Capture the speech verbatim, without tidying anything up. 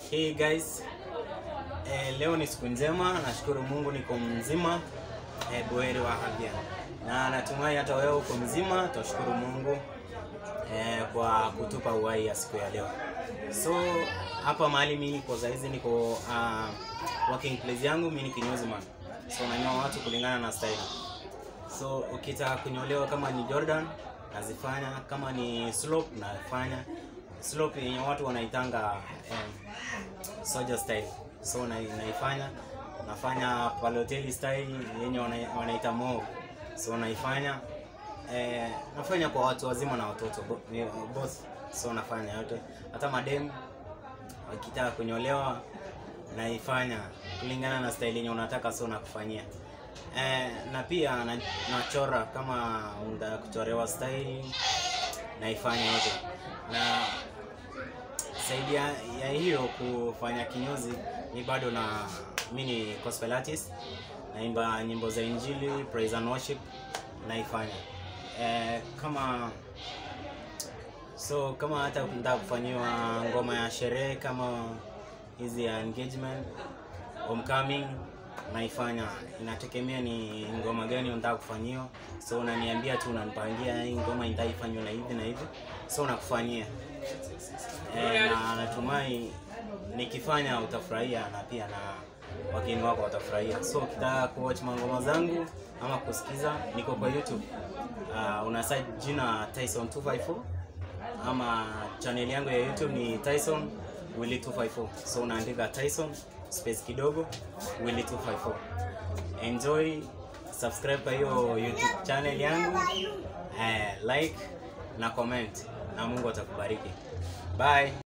Hey guys, eh, leo ni siku njema, nashukuru Mungu niko mzima, eh, buheri wa afya. Na natumai hata wewe uko mzima, tunashukuru Mungu eh, kwa kutupa uhai ya siku ya leo. So hapa mahali mimi niko saizi niko uh, working place yangu, mimi ni kinyozi man. So nanyoa watu kulingana na style. So ukitaka kunyolewa kama ni Jordan nazifanya, kama ni slope nafanya. Slope yenye watu wanaitanga um, soldier style. So na, naifanya nafanya Balotelli style yenye wanaita mo. So naifanya eh, nafanya kwa watu wazima na watoto both. So nafanya yote, hata madem wakitaka kunyolewa naifanya kulingana na style yenye unataka, so nakufanyia. Eh, na pia na, nachora kama unataka kuchorewa style naifanya yote. Na zaidi ya, ya hiyo kufanya kinyozi ni bado na mimi ni gospel artist, naimba nyimbo za injili, praise and worship naifanya. Eh, kama so kama hata unataka kufanywa ngoma ya sherehe kama hizi ya engagement, homecoming naifanya. Inategemea ni ngoma gani unataka kufanyiwa, so unaniambia tu, unanipangia hii ngoma nitaifanywa na hivi na hivi, so nakufanyia. Eh, na natumai nikifanya utafurahia na pia na wageni wako watafurahia. So ukitaka kuwatch ngoma zangu ama kusikiza, niko kwa YouTube. Uh, una search jina Tyson two five four ama channel yangu ya YouTube ni Tyson Willy two five four. So unaandika Tyson space kidogo Willy two five four. Enjoy, subscribe kwa hiyo YouTube channel yangu, eh, like na comment, na Mungu atakubariki. Bye.